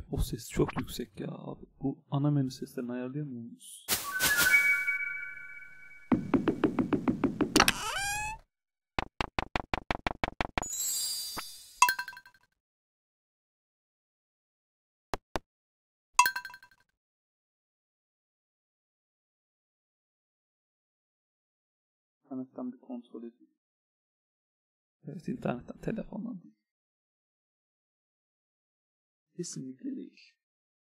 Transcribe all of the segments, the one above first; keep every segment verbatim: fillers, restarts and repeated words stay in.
O ses çok yüksek ya abi. Bu ana menü seslerini ayarlayamıyor muyuz? İnternetten bir kontrol edeyim. Evet, internetten, telefondan değil. Kesinlikle değil.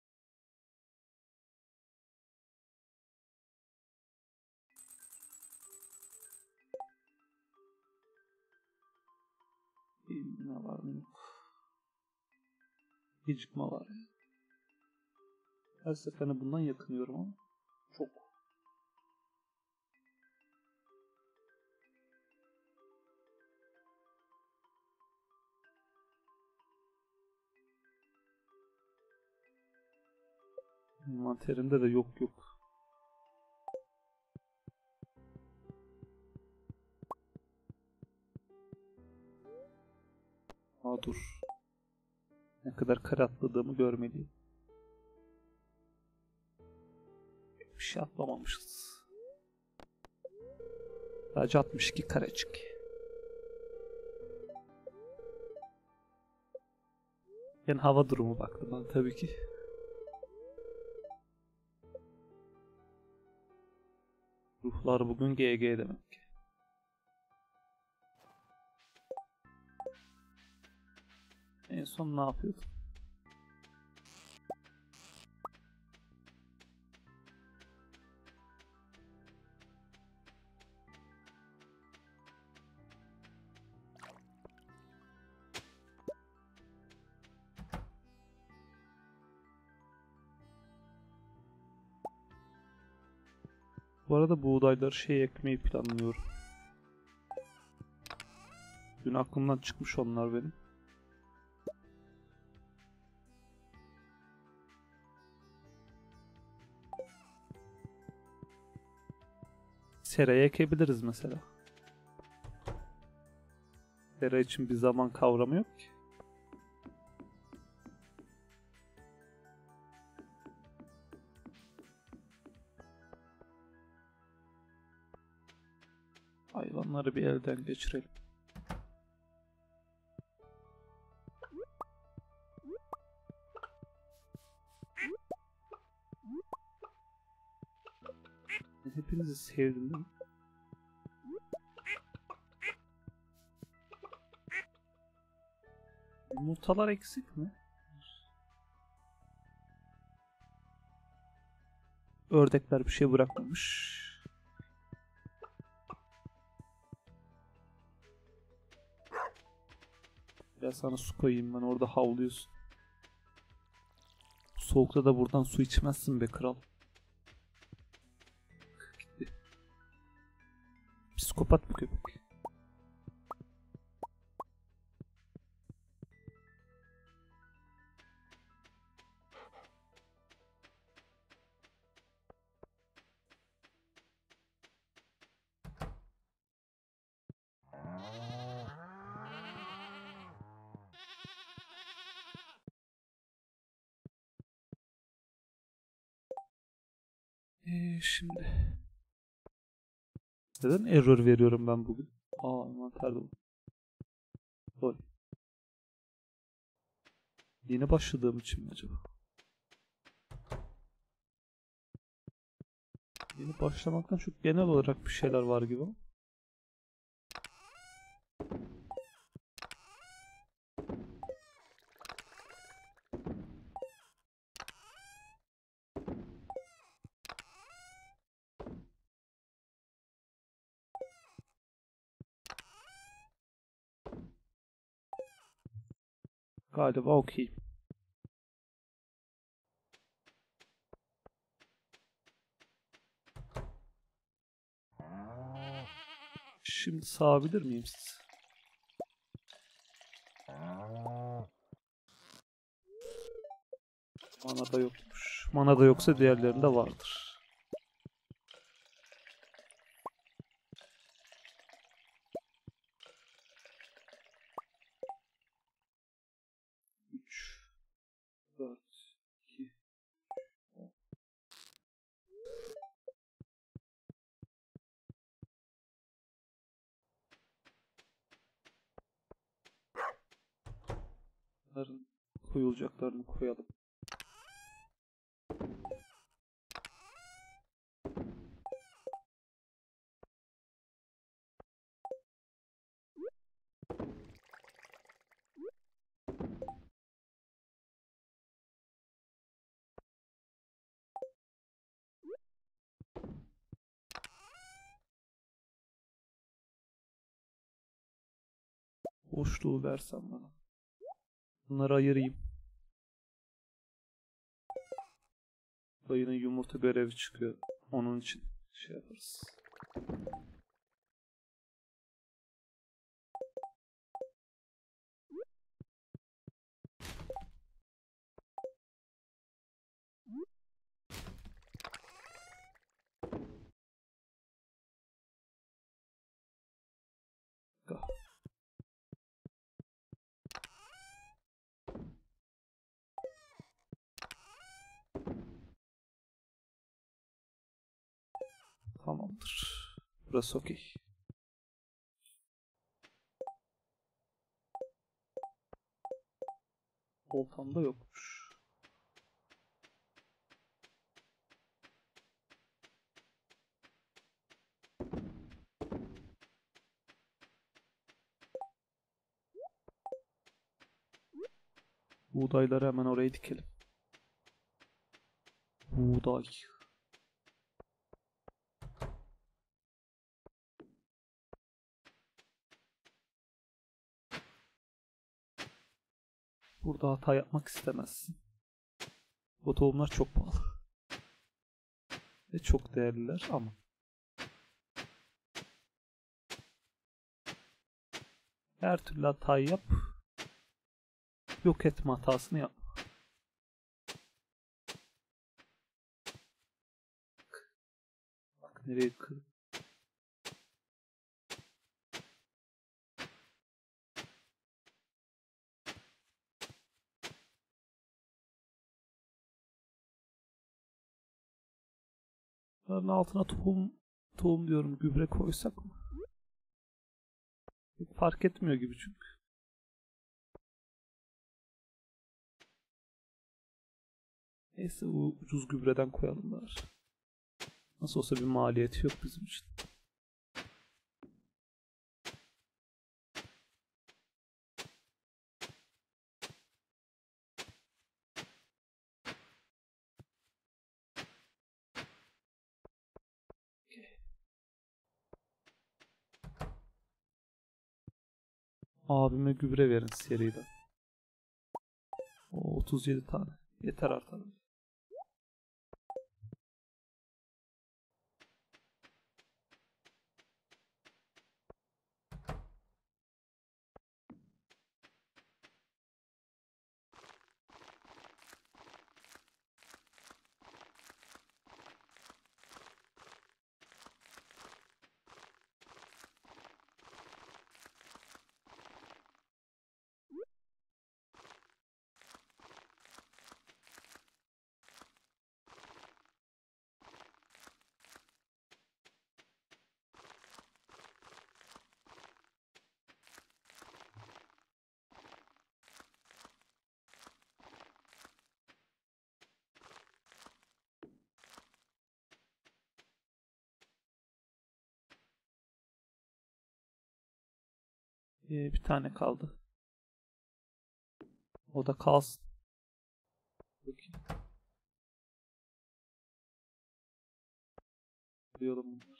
Ne var ne yok. Gecikme var ya. Her seferinde bundan yakınıyorum ama çok. Envanterimde de yok yok. Aa dur. Ne kadar kare atladığımı görmeliyim. Bir şey atlamamışız. Sadece altmış iki karecik. Yani hava durumu baktım ben tabii ki. Ruhlar bugün G G demek ki. En son ne yapıyordum? Bu arada buğdayları şey ekmeyi planlıyorum. Dün aklımdan çıkmış onlar benim. Seraya ekebiliriz mesela. Sera için bir zaman kavramı yok ki. Hayvanları bir elden geçirelim. Hepinizi sevdim değil mi? Yumurtalar eksik mi? Ördekler bir şey bırakmamış. Biraz sana su koyayım, ben orada havlıyorsun. Soğukta da buradan su içmezsin be kral. Gitti. Psikopat bu köpek. Ee, şimdi neden error veriyorum ben bugün? Aa, envanterde bu. Oy. Yeni başladığım için mi acaba? Yeni başlamaktan çok genel olarak bir şeyler var gibi. Galiba okey. Şimdi sağabilir miyim siz? Mana da yokmuş. Mana da yoksa diğerlerinde vardır. üç, dört, Bunların koyulacaklarını koyalım. Boşluğu versen bana. Bunları ayırayım. Dayının yumurta görevi çıkıyor. Onun için şey yaparız. Tamamdır. Burası okey. Oltamda yokmuş. Buğdayları hemen oraya dikelim. Buğday. Burada hata yapmak istemezsin. Bu tohumlar çok pahalı. Ve çok değerliler ama. Her türlü hatayı yap. Yok etme hatasını yap. Bak nereye kır. Bunların altına tohum, tohum diyorum, gübre koysak mı? Pek fark etmiyor gibi çünkü. Neyse ucuz gübreden koyalım bari. Nasıl olsa bir maliyeti yok bizim için. Abime gübre verin seriden. O otuz yedi tane. Yeter artar. Ee, bir tane kaldı. O da kalsın. Bakayım. Diyorum bunlar.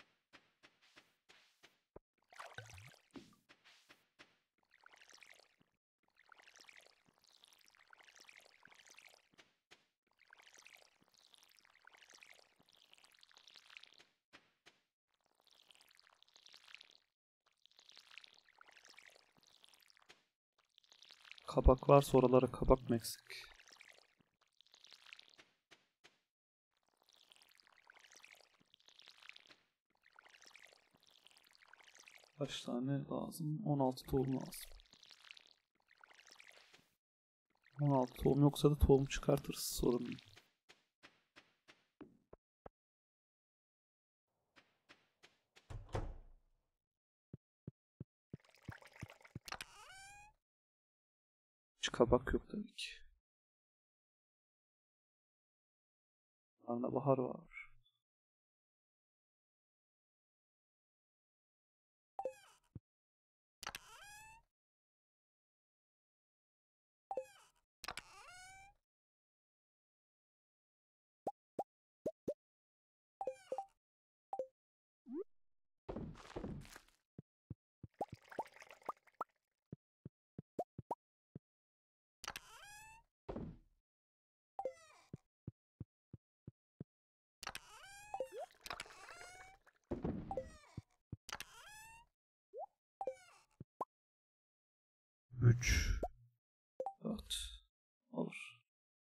Kabak varsa oralara kabak mı eksik? Kaç tane lazım? on altı tohum lazım. on altı tohum yoksa da tohum çıkartırız, sorun değil. Hiç kabak yok tabii ki. Karnabahar var. Üç. Dört. Olur.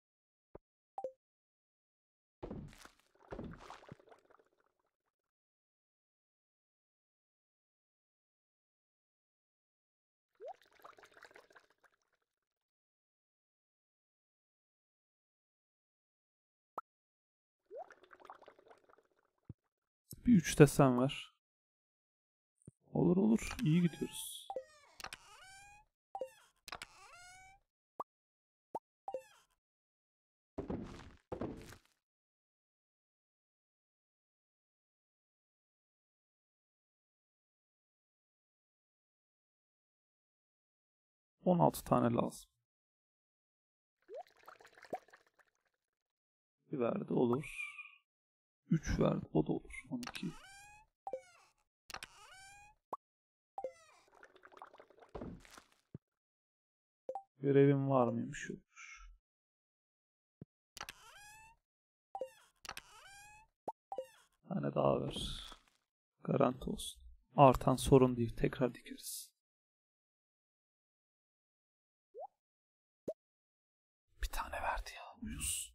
Bir üç desen ver. Olur olur. İyi gidiyoruz. on altı tane lazım. Bir verdi olur. üç verdi o da olur. on iki. Görevim var mıymış yokmuş. Bir tane daha ver. Garanti olsun. Artan sorun değil. Tekrar dikeriz. Bir tane verdi ya. Uyuz.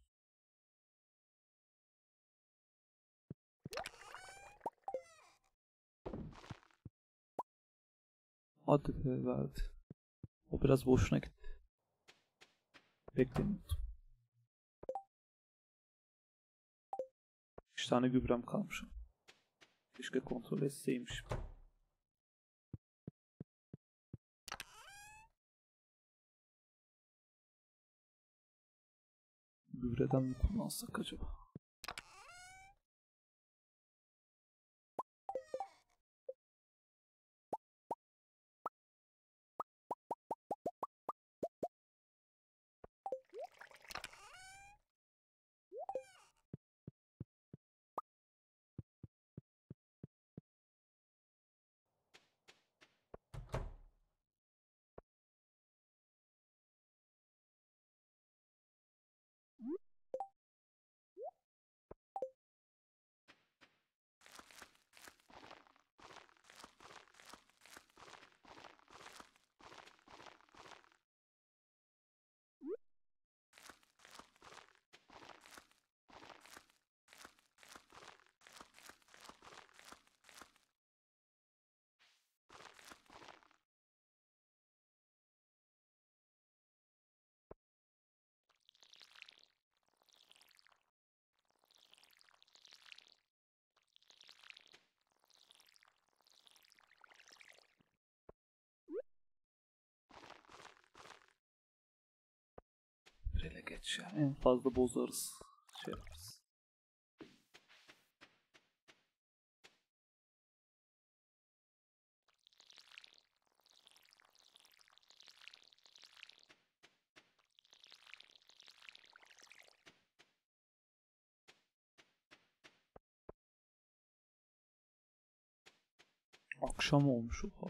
Hadi be verdi. O biraz boşuna gitti. Beklemiyordum. üç tane gübrem kalmış. Keşke kontrol etseymişim. Gübreden mi kullansak acaba? Ele geç ya. En fazla bozarız. Şey yaparız. Akşam olmuş o.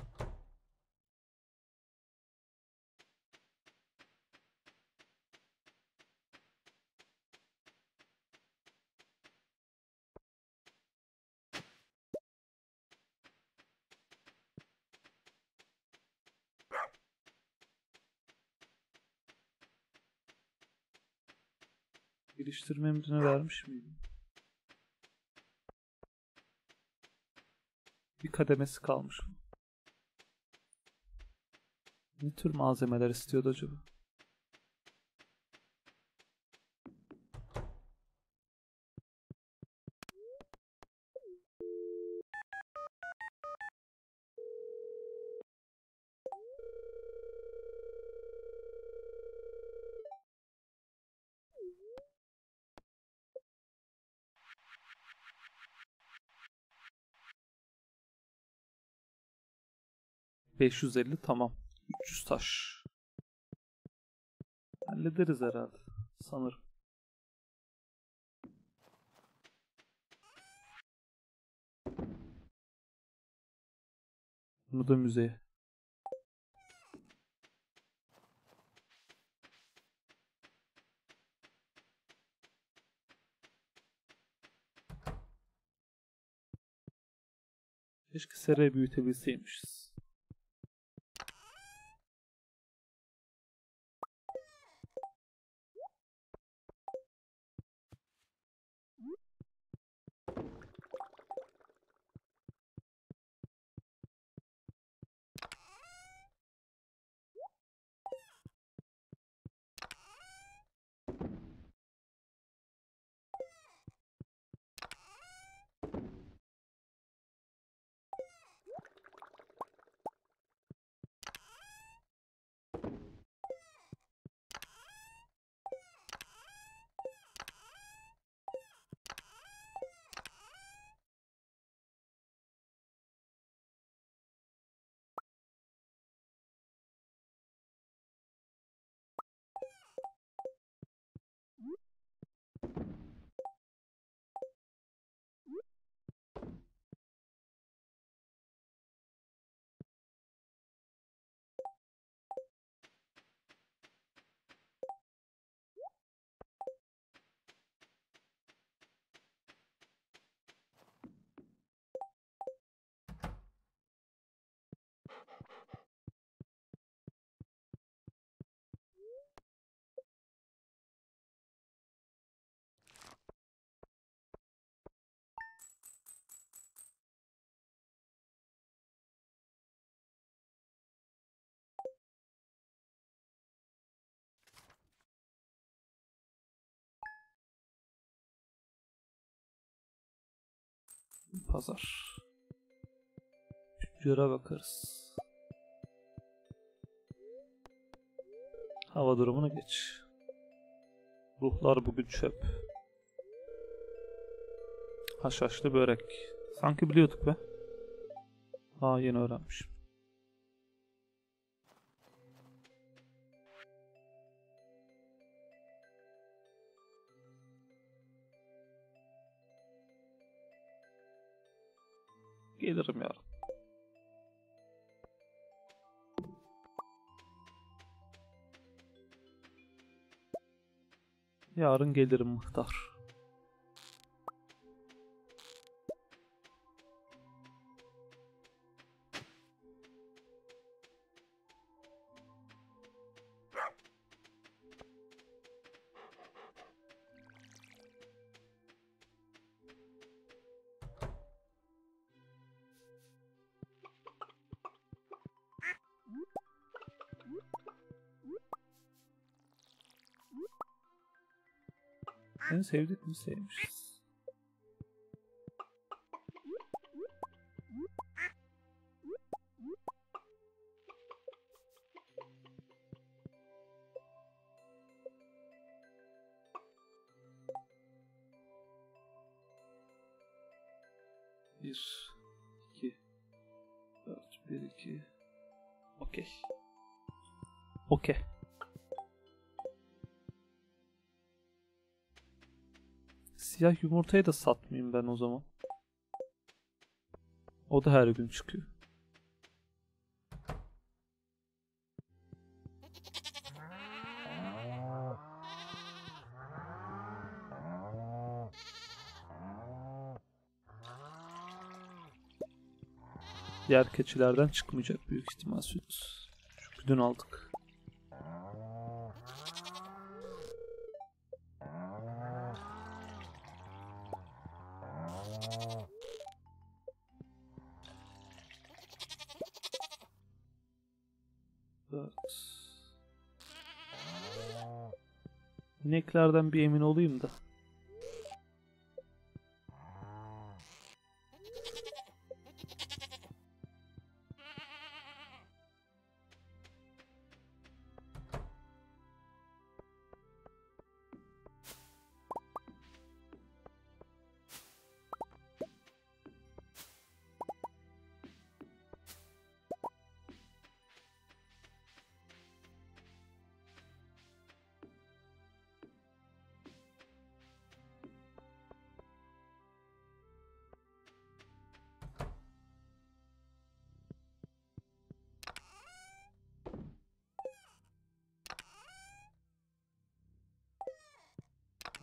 Geliştirme emrini vermiş miydim? Bir kademesi kalmış. Ne tür malzemeler istiyordu acaba? beş yüz elli tamam. üç yüz taş. Hallederiz herhalde. Sanırım. Bunu da müzeye. Keşke seri büyütebilseymişiz. Pazar. Tüccara bakarız. Hava durumuna geç. Ruhlar bugün çöp. Haşhaşlı börek. Sanki biliyorduk be. Aa, yeni öğrenmişim. Gelirim yarın. Yarın gelirim muhtar. Seni sevdik mi? Sevmişiz. Bir, iki, dört, bir, iki. Okey. Okey. Siyah yumurtayı da satmayayım ben o zaman. O da her gün çıkıyor. Diğer keçilerden çıkmayacak büyük ihtimal süt. Çünkü dün aldık. Evet. İneklerden bir emin olayım da.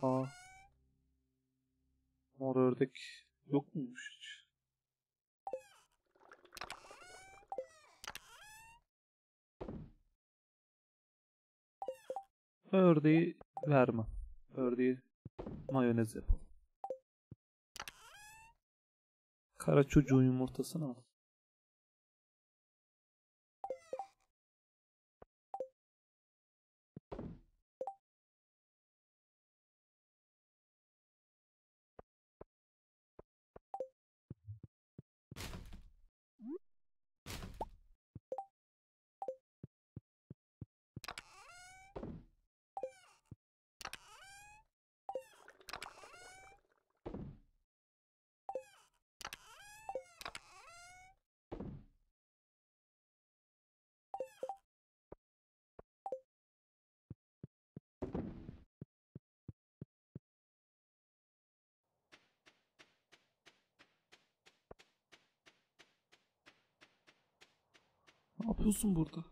Aa. Mor ördek yok muymuş hiç? Ördeği vermem. Ördeği mayonez yapalım. Kara çocuğun yumurtasını al. Ne yapıyorsun burada?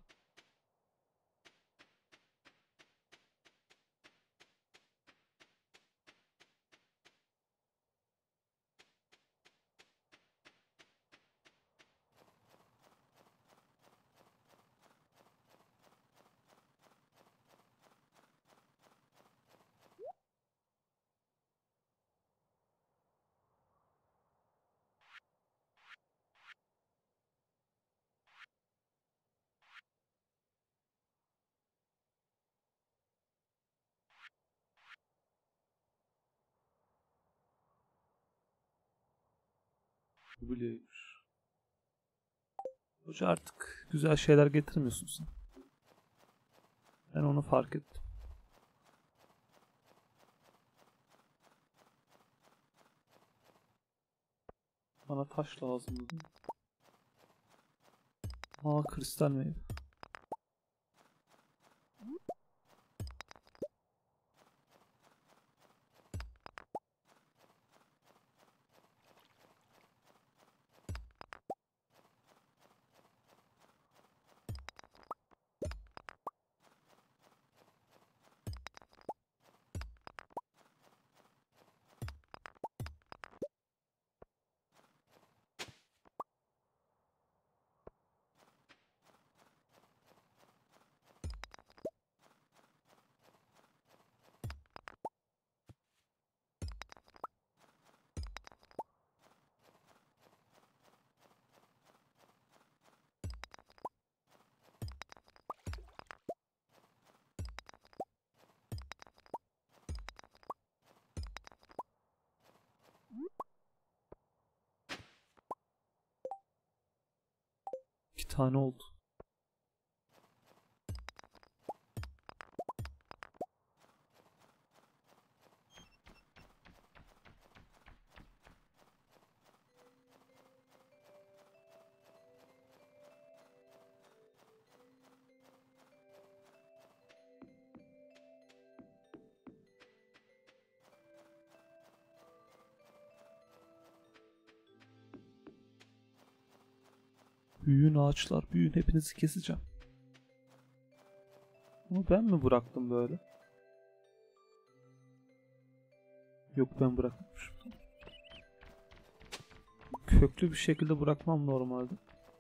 Jubileymiş. Hoca artık güzel şeyler getirmiyorsun sen. Ben onu fark ettim. Bana taş lazım dedi. Aa, kristal meyve. İki tane oldu. Büyüyün ağaçlar, büyüyün, hepinizi keseceğim. Bunu ben mi bıraktım böyle? Yok, ben bırakmamışım. Köklü bir şekilde bırakmam normalde.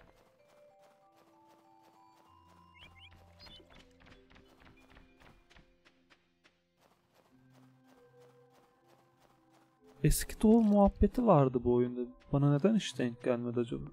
Eski doğu muhabbeti vardı bu oyunda. Bana neden hiç denk gelmedi acaba?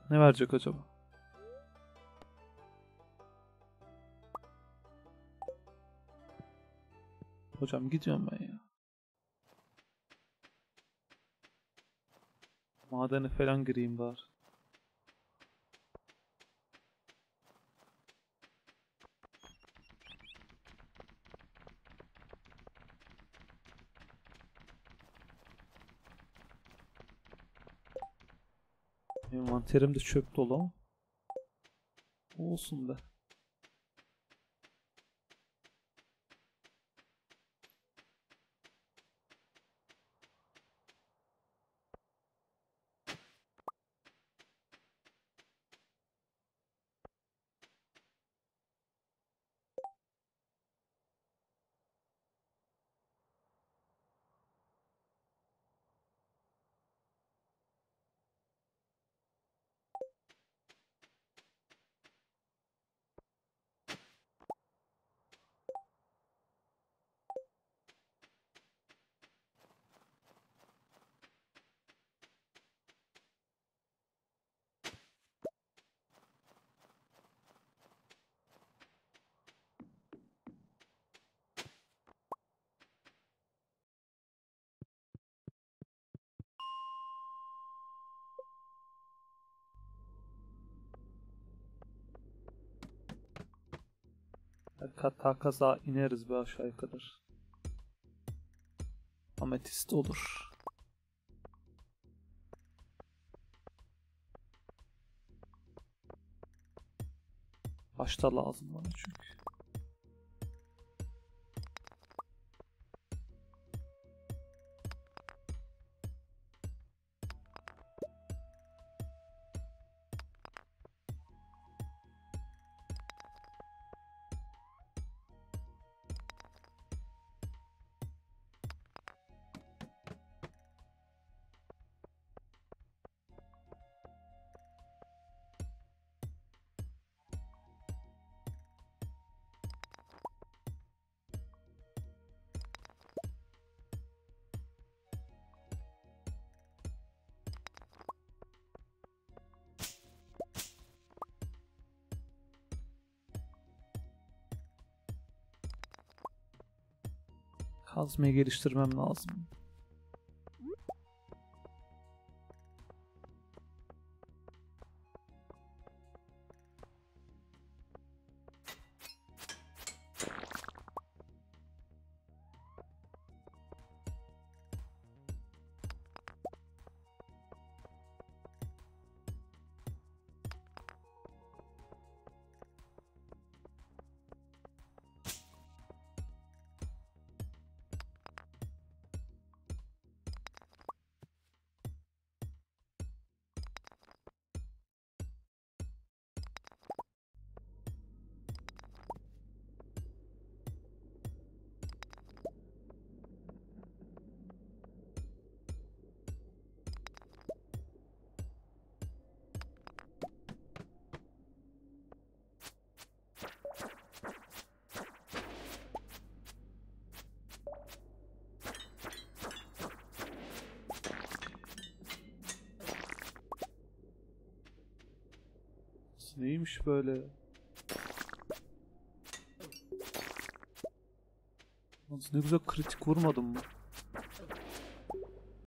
Ne verecek acaba? Hocam gidiyorum ben ya. Madene falan gireyim bari. Envanterim de çöp dolu ama. Olsun be. Hatta kaza ineriz be aşağıya kadar. Ametist olur. Başta lazım bana çünkü. Kazmayı geliştirmem lazım. Neymiş böyle? Ne güzel kritik vurmadım mı?